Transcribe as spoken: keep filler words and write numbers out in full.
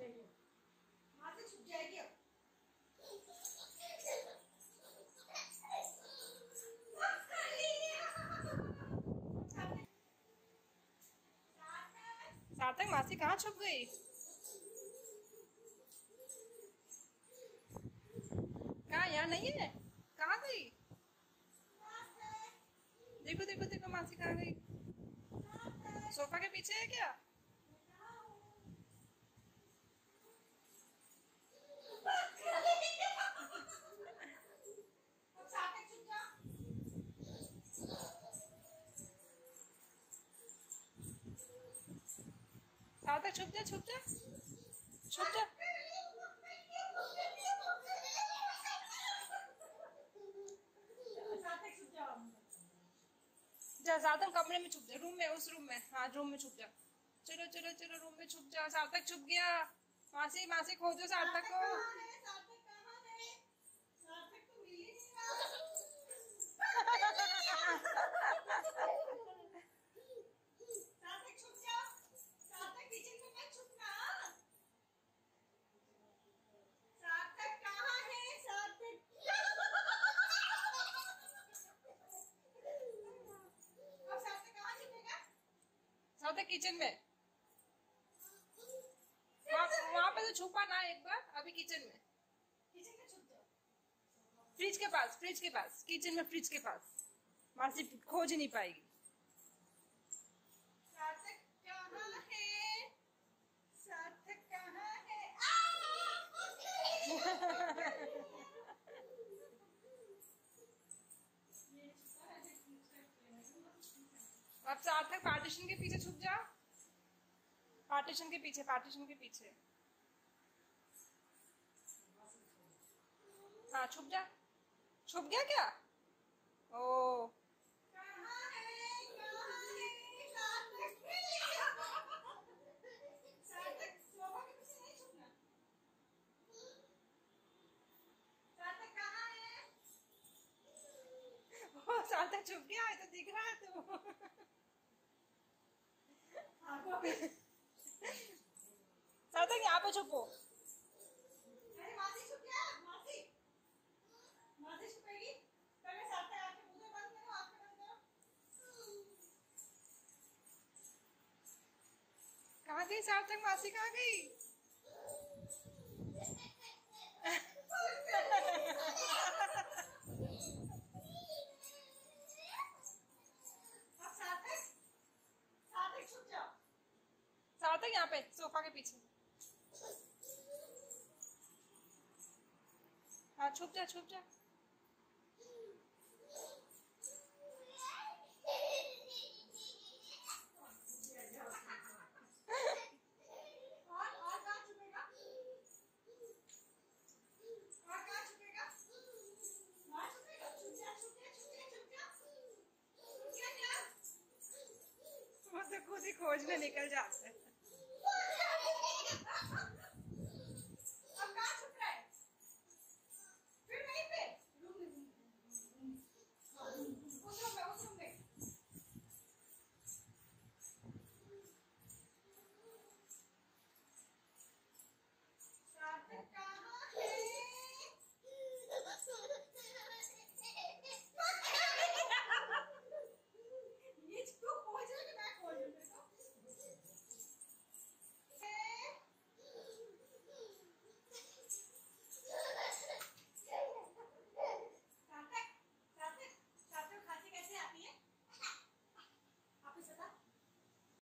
जाएगी, वहां से छुप जाएगी अब। सार्थक मासी कहाँ छुप गई? कहाँ, यहाँ नहीं है? कहाँ गई? देखो देखो देखो मासी कहाँ गई? सोफा के पीछे है क्या? सार्थक छुप जा, छुप जा, छुप जा। जा सार्थक कमरे में छुप जा, रूम में, उस रूम में, हाँ रूम में छुप जा। चलो चलो चलो रूम में छुप जा। सार्थक छुप गया। मासी मासी खोजो सार्थक को। सार्थक तो मिल ही नहीं रहा। सार्थक छुप जा, सार्थक किचन में मत छुपना। सार्थक कहाँ है? सार्थक अब सार्थक कहाँ छुपेगा? सार्थक किचन में, वहाँ पे तो छुपा ना एक बार, अभी किचन में। किचन में छुप जाओ। फ्रिज के पास, फ्रिज के पास, किचन में फ्रिज के पास। मासी खोज ही नहीं पाएगी। सार्थक कहाँ है? सार्थक कहाँ है? अब सार्थक पार्टीशन के पीछे छुप जा। पार्टीशन के पीछे, पार्टीशन के पीछे। हाँ छुप जा। छुप गया क्या? ओ कहाँ है? कहाँ है? सार्थक सार्थक सोफा के पीछे नहीं छुपना। सार्थक कहाँ है? ओ सार्थक छुप गया है तो दिख रहा है तो। सार्थक यहाँ पे छुपो। अरे मासी छुप गया, मासी मासी छुपेगी। पहले सार्थक आके मुझे बंद करो, आंखें बंद करो। कहाँ गई सार्थक? मासी कहाँ गई? अब सार्थक सार्थक छुप जाओ। सार्थक यहाँ पे सोफा के पीछे। हाँ छुप जा, छुप जा। और और कहाँ छुपेगा? और कहाँ छुपेगा? वहाँ छुपेगा। छुप जा, छुप जा, छुप जा, छुप जा। छुप गया क्या? वो तो खुद ही खोजने निकल जाता है।